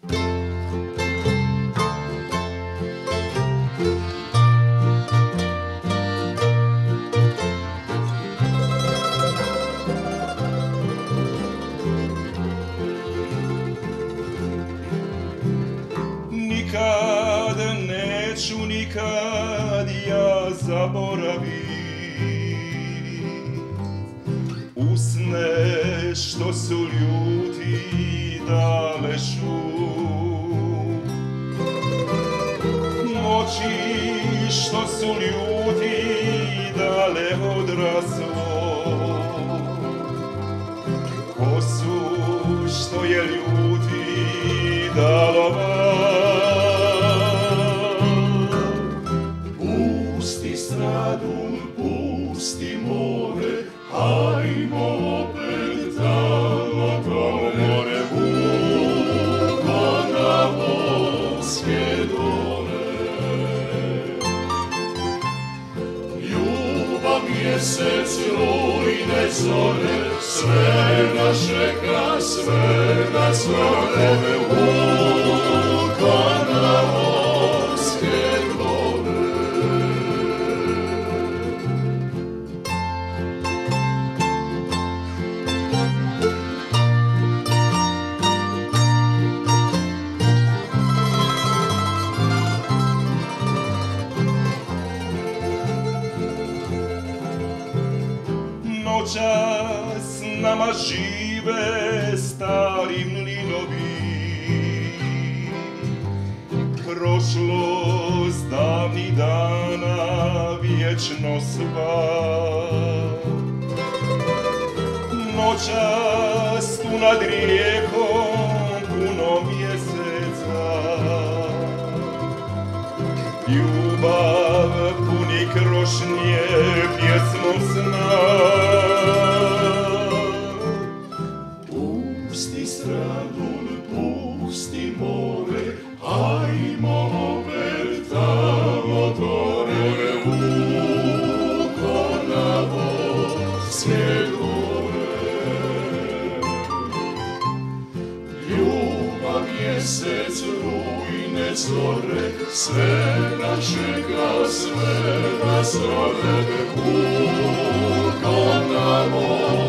Nikad neću, nikad ja zaboravit usne što su ljuti da ležu, noći što su ljuti dale od razvoj, kosu što je ljuti dalo pusti more, hajmo opet tamo do more, vuko na morske dole. Ljubav, mjesec, rujne zore, sve nas čeka, sve nas zove, vuko na morske dole. Noćas nama žive stari mlinovi, prošlost davnih dana vječno sva. Noćas tu nad rijekom puno mjeseca, ljubav puni krošnje pjesmom sna. Pusti Stradun, pusti more, hajmo opet tamo dole, vuko na morske dole. Ljubav, mjesec, rujne zore, sve nas čeka, sve nas zove, vuko na morske dole.